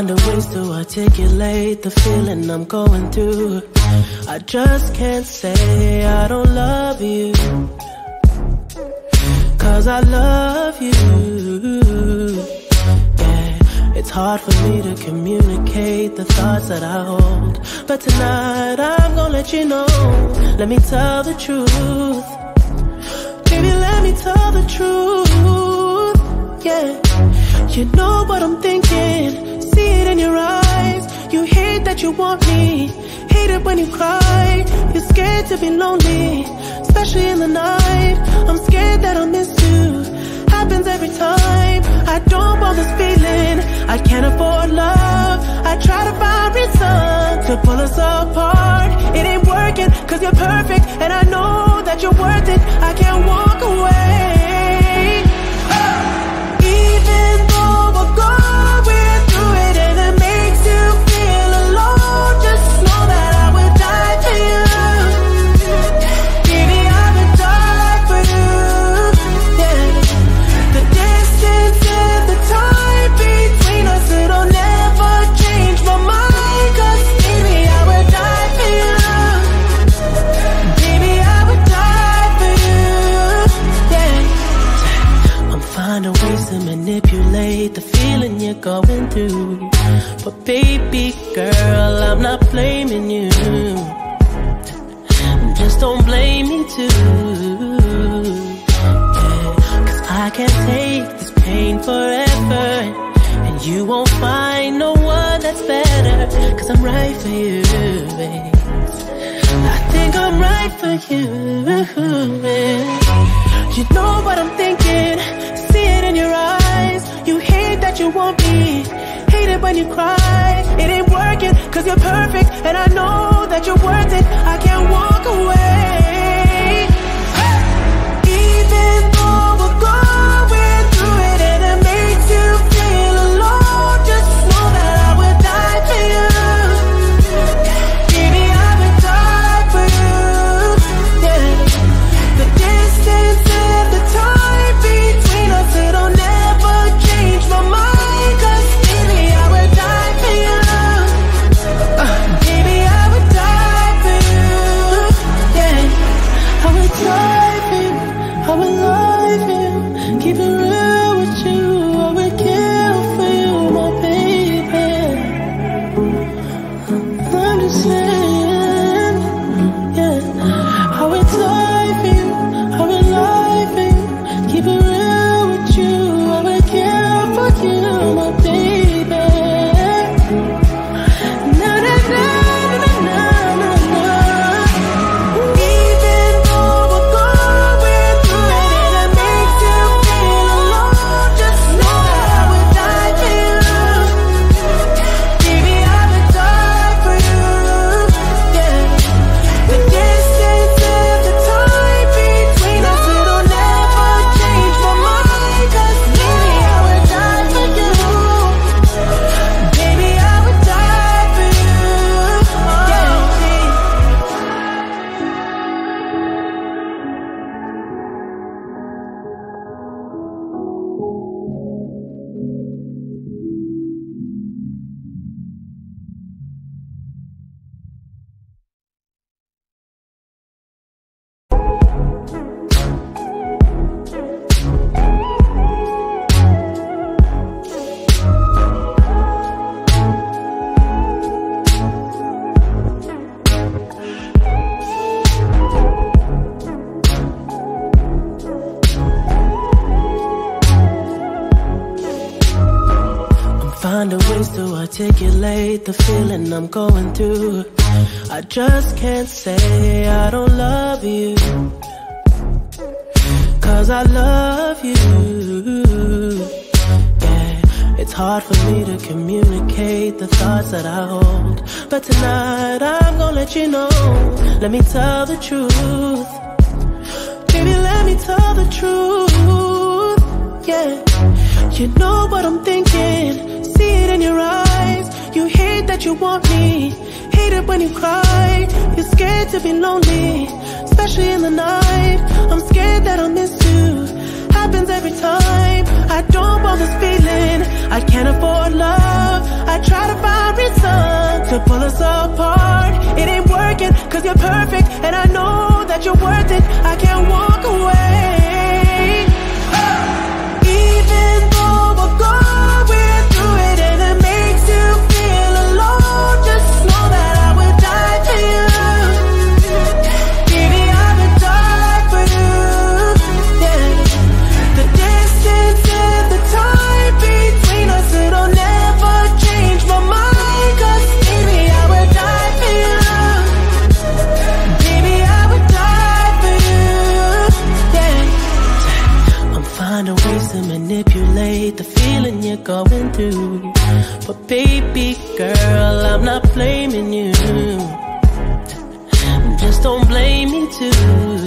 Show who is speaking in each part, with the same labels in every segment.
Speaker 1: finding ways to articulate the feeling I'm going through. I just can't say I don't love you, 'cause I love you. Yeah, it's hard for me to communicate the thoughts that I hold, but tonight I'm gonna let you know. Let me tell the truth. Baby, let me tell the truth. Yeah, you know what I'm thinking. See it in your eyes. You hate that you want me, hate it when you cry. You're scared to be lonely, especially in the night. I'm scared that I'll miss you. Happens every time. I don't want this feeling. I can't afford love. I try to find reason to pull us apart. It ain't working, 'cause you're perfect, and I know that you're worth it. I can't walk away. Even though we're going through it and it makes you feel alone, just know that I would die for you. Baby, I would die for you. Yeah. The distance and the time between us, it'll never change my mind, 'cause baby, I would die for you. Baby, I would die for you. Yeah. I'm finding ways to manipulate the feeling you're going through, but baby girl, I'm not blaming you. Just don't blame me too. Yeah, 'cause I can't take this pain forever, and you won't find no one that's better, 'cause I'm right for you, babe. I think I'm right for you, babe. You know what I'm thinking. See it in your eyes. You hate that you want me, hate it when you cry. It ain't working, 'cause you're perfect, and I know that you're worth it. I can't walk away. Even though we're going through it and it makes you feel alone, just know that I would die for you. Baby, I would die for you. Yeah. The distance and the time between us, it'll never change my mind, 'cause baby, I would die for you. Baby, I would die for you. Yeah, I would die for you. I would lie for you. Keep it real with you. I would kill for you, my baby. I'm just saying, yeah. I would die for you. I would lie for you. Keep it real with you. I would kill for you, my baby. Na na na na na na na. Even though we're going through it and it makes you feel alone, just know that I would die for you. Baby, I would die for you. Yeah. The distance and the time between us, it'll never change my mind, 'cause baby, I would die for you. Baby, I would die for you. Yeah. Finding ways to articulate the feeling I'm going through. I just can't say I don't love you, 'cause I love you. Yeah, it's hard for me to communicate the thoughts that I hold, but tonight I'm gonna let you know. Let me tell the truth. Baby, let me tell the truth. Yeah, you know what I'm thinking. See it in your eyes. You hate that you want me, hate it when you cry. You're scared to be lonely, especially in the night. I'm scared that I'll miss you. Happens every time. I I don't want this feeling, I can't afford love. I try to find reason to pull us apart. It ain't working, cause you're perfect, and I know that you're worth it. I can't walk away. Even though we're going through it and it makes you feel alone, just know that I would die for you. Baby, I would die for you. Yeah. The distance and the time between us, it'll never change my mind. Cause baby, I would die for you. Baby, I would die for you. Yeah. I'm finding ways to manipulate the feeling you're going through, but baby girl, I'm not blaming you. Just don't blame me too.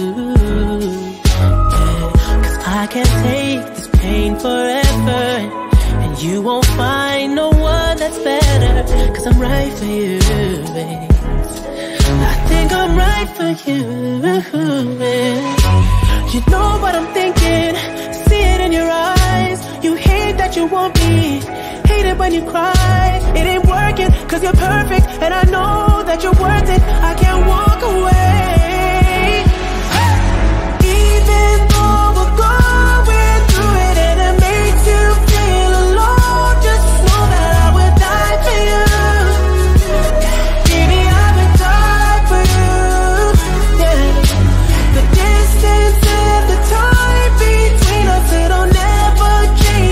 Speaker 1: Yeah. Cause I can't take this pain forever, and you won't find no one that's better. Cause I'm right for you, babe. I think I'm right for you, man. You know what I'm thinking, see it in your eyes. You hate that you want me, hate it when you cry. It ain't working, cause you're perfect, and I know that you're worth it. I can't walk away. Even though we're going through it and it makes you feel alone, just know that I would die for you. Baby, I would die for you. Yeah. The distance and the time between us, it'll never change.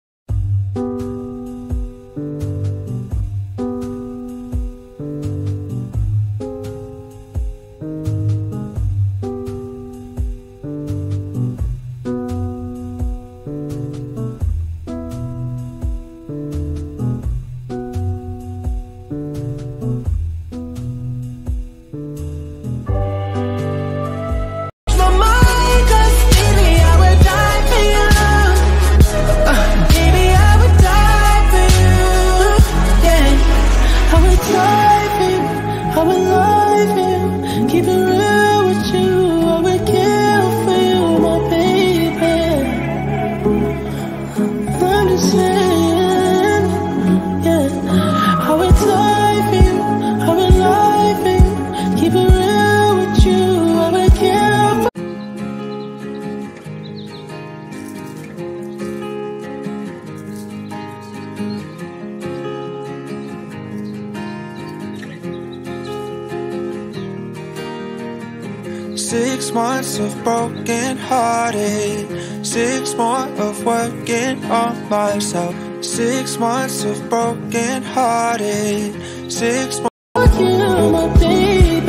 Speaker 2: 6 months of broken hearted, 6 more of working on myself. 6 months of broken hearted, 6 more.
Speaker 1: You, my baby.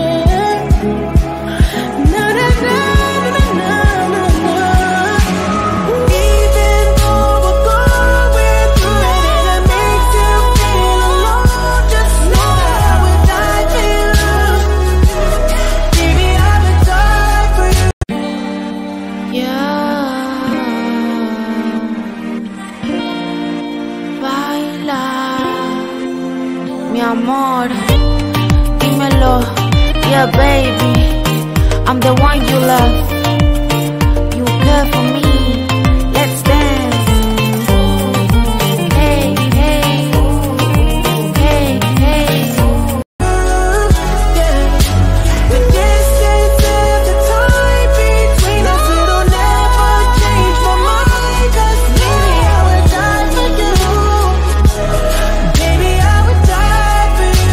Speaker 1: Na na na na na na na. Even though we're going through it and it makes you feel alone, just know that I would die for you. Baby, I would die for you. Yeah. Baila, mi amor. Dímelo, yeah baby, I'm the one you love. You care for me, let's dance. Hey, hey, hey, hey. The distance and the time between us, it'll never change my mind. Cause baby, I would die for you. Baby, I would die for you.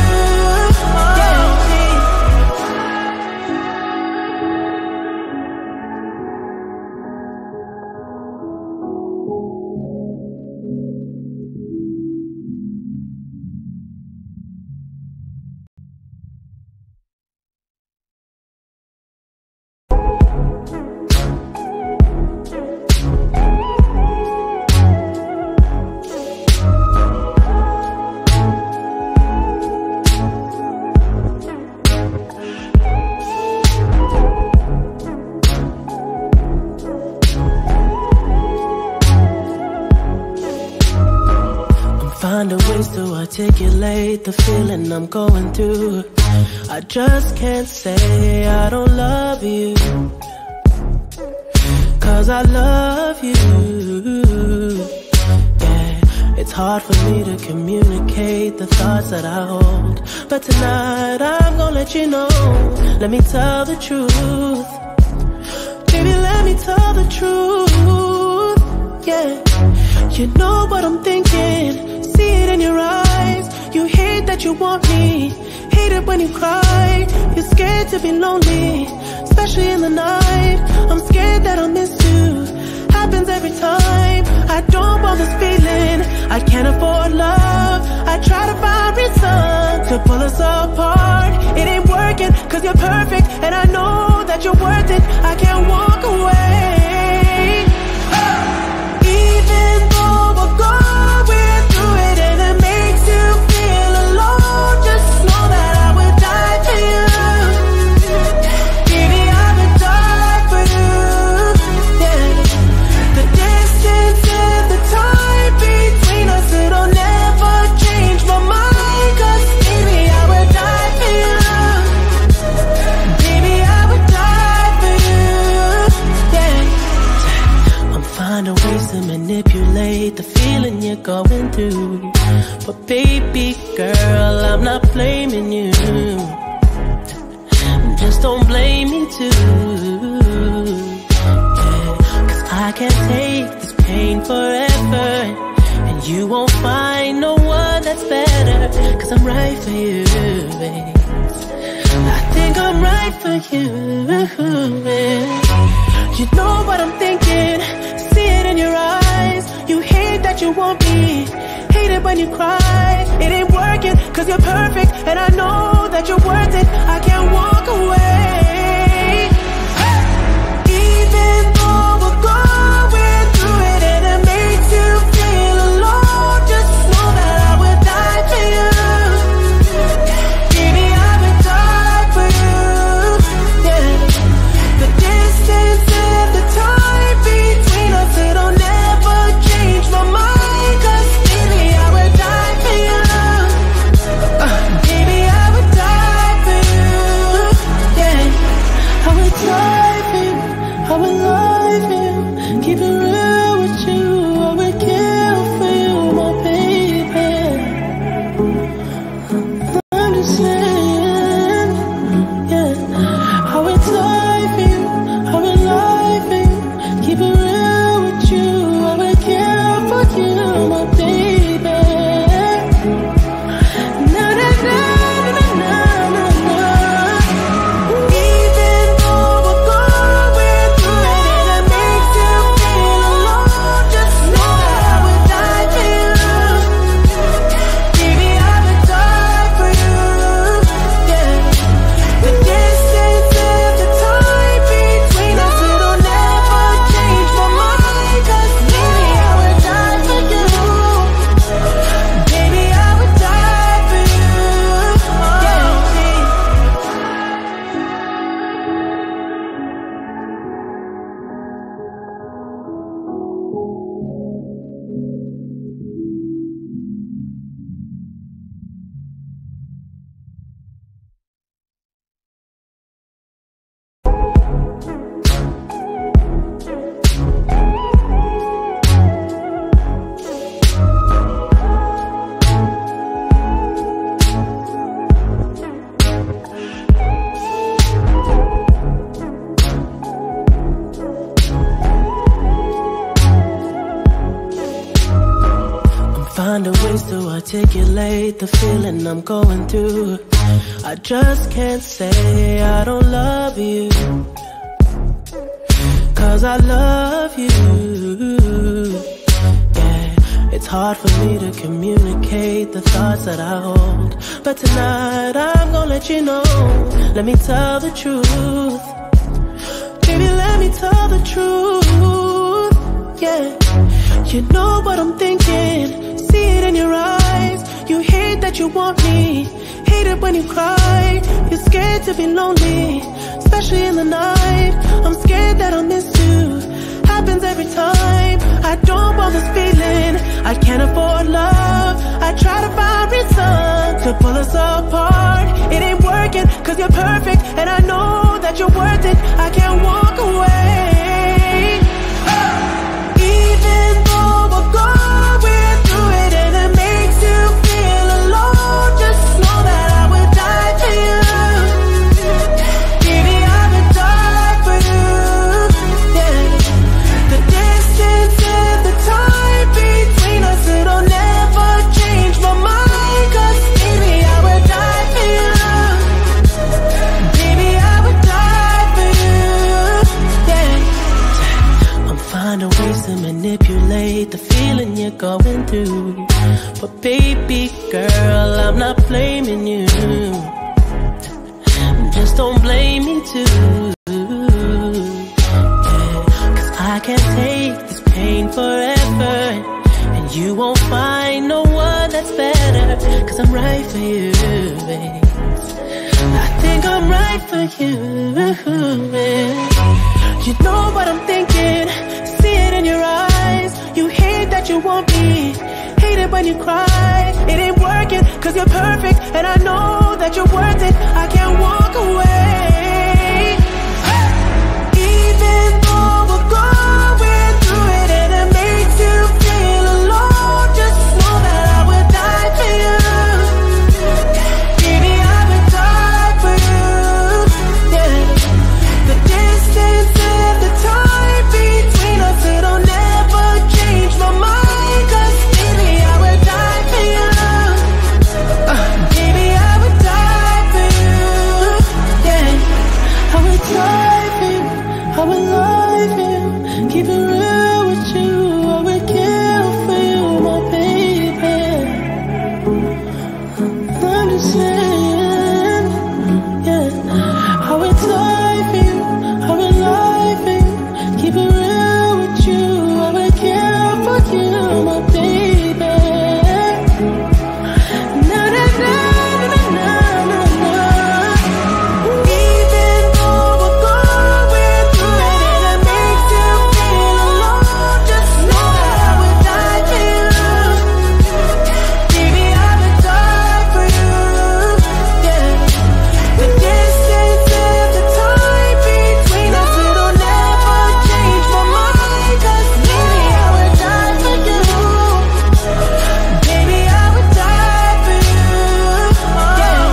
Speaker 1: Finding ways to articulate the feeling I'm going through. I just can't say I don't love you, 'cause 'cause I love you. Yeah, it's hard for me to communicate the thoughts that I hold, but tonight I'm gonna let you know. Let me tell the truth. Baby, let me tell the truth. Yeah, you know what I'm thinking. See it in your eyes. You hate that you want me. Hate it when you cry. You're scared to be lonely, especially in the night. I'm scared that I'll miss you. Happens every time. I don't want this feeling. I can't afford love. I try to find reason to pull us apart. It ain't working 'cause you're perfect, and I know that you're worth it. I can't walk away. Even though we're going through it and it makes you feel alone, just know that I would die for you. Baby, I would die for you. Yeah. The distance and the time between us, it'll never change my mind. 'Cause baby, I would die for you. Baby, I would die for you. Yeah. I'm finding ways to manipulate the feeling you're going through, but baby girl, I'm not blaming you. Just don't blame me too. Yeah, 'cause I can't take this pain forever, and you won't find no one that's better. 'Cause I'm right for you, babe. I think I'm right for you. You know what I'm thinking. See it in your eyes. You hate that you want me. Hate it when you cry. It ain't working 'cause you're perfect, and I know that you're worth it. I can't walk away. Even though we're going through it and it makes you feel alone, just know that I would die for you. Baby, I would die for you. Yeah. The distance and the time between us, it'll never change my mind. 'Cause baby, I would die for you. Baby, I would die for you. Yeah, I would die for you. I would lie for you. Keep it real with you. I would kill for you, my baby. I'm just saying, yeah, I would die for you. I would lie for you. Keep it real with you. I would kill for you, my baby. Na na na na na na na. Even though we're going through it and it makes you feel alone, just know that I would die for you. Baby, I would die for you. Yeah. The distance and the time between us, it'll never change my mind. 'Cause baby, I would die for you. Baby, I would die for you. Yeah. Finding ways to articulate the feeling I'm going through. I just can't say I don't love you, 'cause I love you. Yeah, it's hard for me to communicate the thoughts that I hold, but tonight I'm gonna let you know. Let me tell the truth. Baby, let me tell the truth. Yeah, you know what I'm thinking. See it in your eyes. You hate that you want me. Hate it when you cry. You're scared to be lonely, especially in the night. I'm scared that I'll miss you. Happens every time. I don't want this feeling. I can't afford love. I try to find reason to pull us apart. It ain't working 'cause you're perfect, and I know that you're worth it. I can't walk away. to manipulate the feeling you're going through. But baby girl, I'm not blaming you. Just don't blame me too. I can't take this pain forever, and you won't find no one that's better. Cause I'm right for you, babe. I think I'm right for you, babe. You know what I'm thinking, see it in your eyes. You hate that you want me, hate it when you cry. It ain't working, cause you're perfect, and I know that you're worth it. I can't walk away. Even though we're going through it and it makes you feel alone, just know that I would die for you. Baby, I would die for you. Yeah. The distance and the time between us, it'll never change my mind. Cause baby, I would die for you. Baby, I would die for you. Yeah. I would die for you. I would lie for you. Keep it real with you. I would kill for you, my baby. I'm just saying, yeah. I would die for you. I would lie for you. Keep it real with you. I would kill for you, my baby. Na na na na na na na. Even though we're going through it and it makes you feel alone, just know that I would die for you. Baby, I would die for you. Yeah. The distance and the time between us, it'll never change my mind. Cause baby, I would die for you. Baby, I would die for you. Yeah.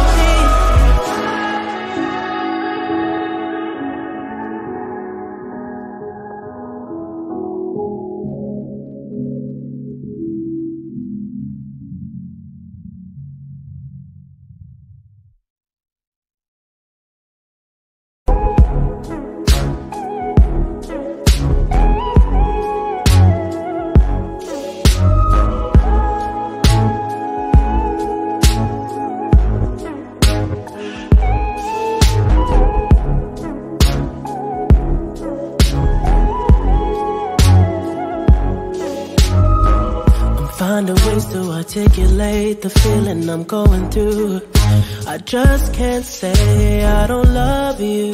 Speaker 1: Finding ways to articulate the feeling I'm going through. I just can't say I don't love you,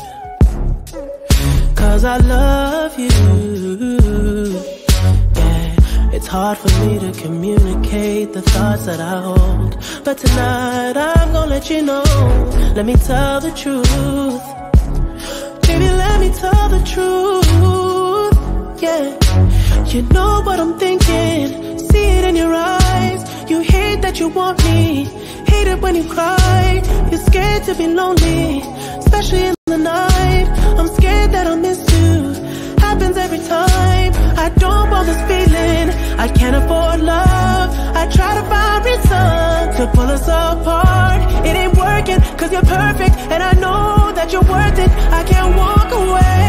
Speaker 1: cause I love you. Yeah, it's hard for me to communicate the thoughts that I hold, but tonight I'm gonna let you know. Let me tell the truth. Baby, let me tell the truth. Yeah, you know what I'm thinking, see it in your eyes. You hate that you want me, hate it when you cry. You're scared to be lonely, especially in the night. I'm scared that I'll miss you, happens every time. I don't want this feeling, I can't afford love. I try to find reason to pull us apart. It ain't working, cause you're perfect, and I know that you're worth it. I can't walk away.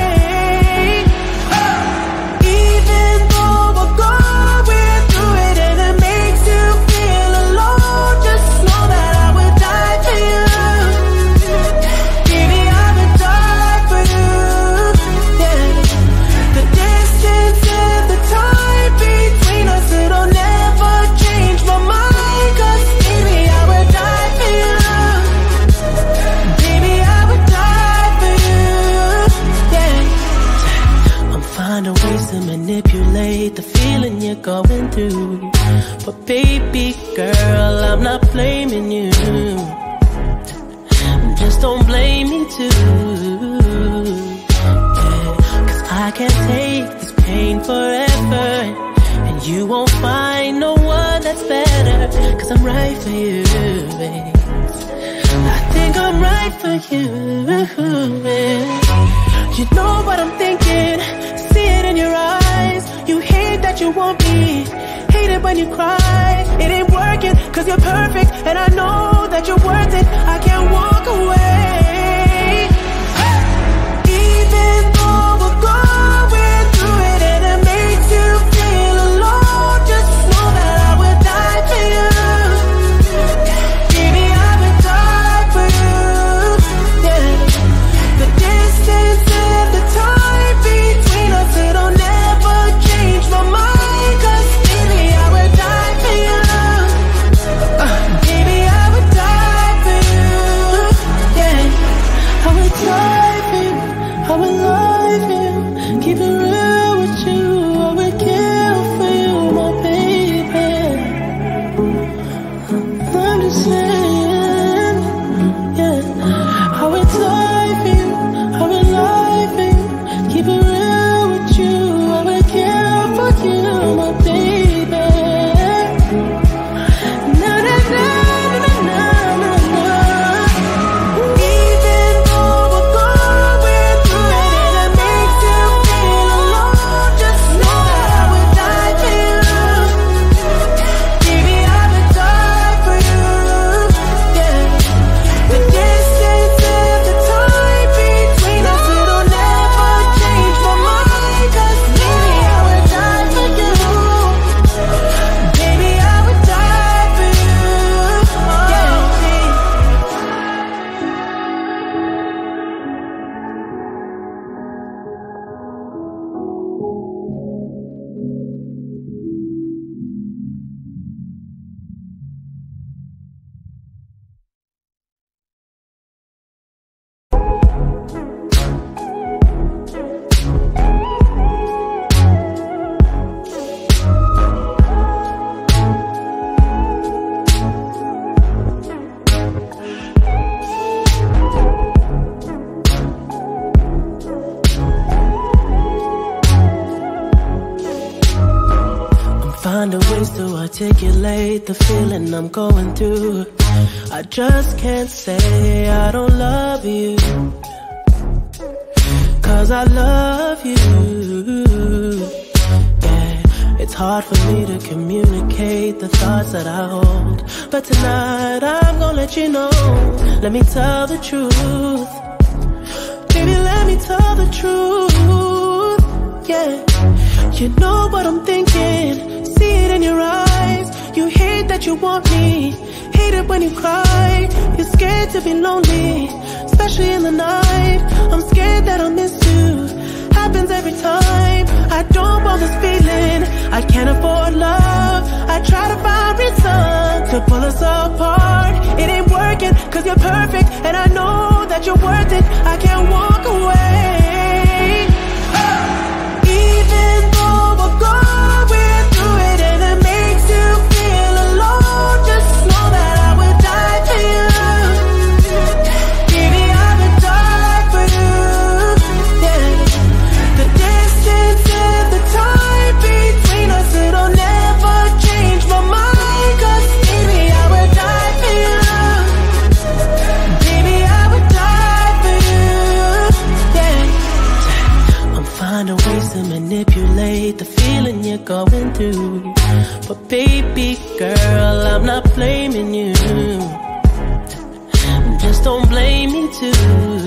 Speaker 1: Even though we're going through it and it makes you feel alone, just know that I would die for you. Baby, I would die for you. Yeah. The distance and the time between us, it'll never change my mind. Cause baby, I would die for you. Baby, I would die for you. Yeah. I'm finding ways to manipulate the feeling you're going through. But baby girl, I'm not blaming you. Just don't blame me too. Yeah. Cause I can't take this pain forever, and you won't find no one that's better. Cause I'm right for you, babe. I think I'm right for you, babe. You know what I'm thinking, see it in your eyes. You hate that you want me, hate it when you cry. It ain't working, cause you're perfect, and I know that you're worth it. I can't walk away. Even though we're going through it and it makes die for you. Keep it real with you. I would kill for you, my baby. I'm just saying, yeah. I would die for you. I would lie for you. Keep it real with you. I would kill for you, my baby. Na na na na na na na. Even though we're going through it and it makes you feel alone, just know that I would die for you. Baby, I would die for you. Yeah. The distance and the time between us, it'll never change my mind. 'Cause baby, I would die for you. Baby, I would die for you. Yeah. Finding ways to articulate the feeling I'm going through. I just can't say I don't love you, 'cause I love you. Yeah, it's hard for me to communicate the thoughts that I hold, but tonight I'm gonna let you know. Let me tell the truth. Baby, let me tell the truth. Yeah, you know what I'm thinking. See it in your eyes. You hate that you want me. Hate it when you cry. You're scared to be lonely, especially in the night. I'm scared that I'll miss you. Happens every time. I don't want this feeling. I can't afford love. I try to find reason to pull us apart. It ain't working, 'cause you're perfect, and I know that you're worth it. I can't walk away. Even though we're going through it and it makes you feel alone, just know that I would die for you. Baby, I would die for you. Yeah. The distance and the time between us, it'll never change my mind. 'Cause baby, I would die for you. Baby, I would die for you. Yeah. I'm finding ways to manipulate the feeling you're going through, but baby girl, I'm not blaming you. Just don't blame me too.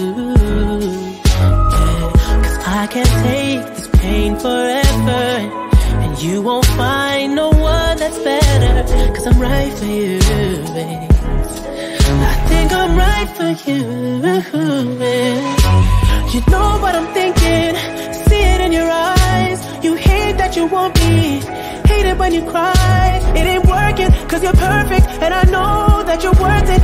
Speaker 1: Yeah, 'cause I can't take this pain forever, and you won't find no one that's better. 'Cause I'm right for you, babe. I think I'm right for you. You know what I'm thinking. See it in your eyes. You hate that you want me. Hate it when you cry. It ain't working, 'cause you're perfect, and I know that you're worth it.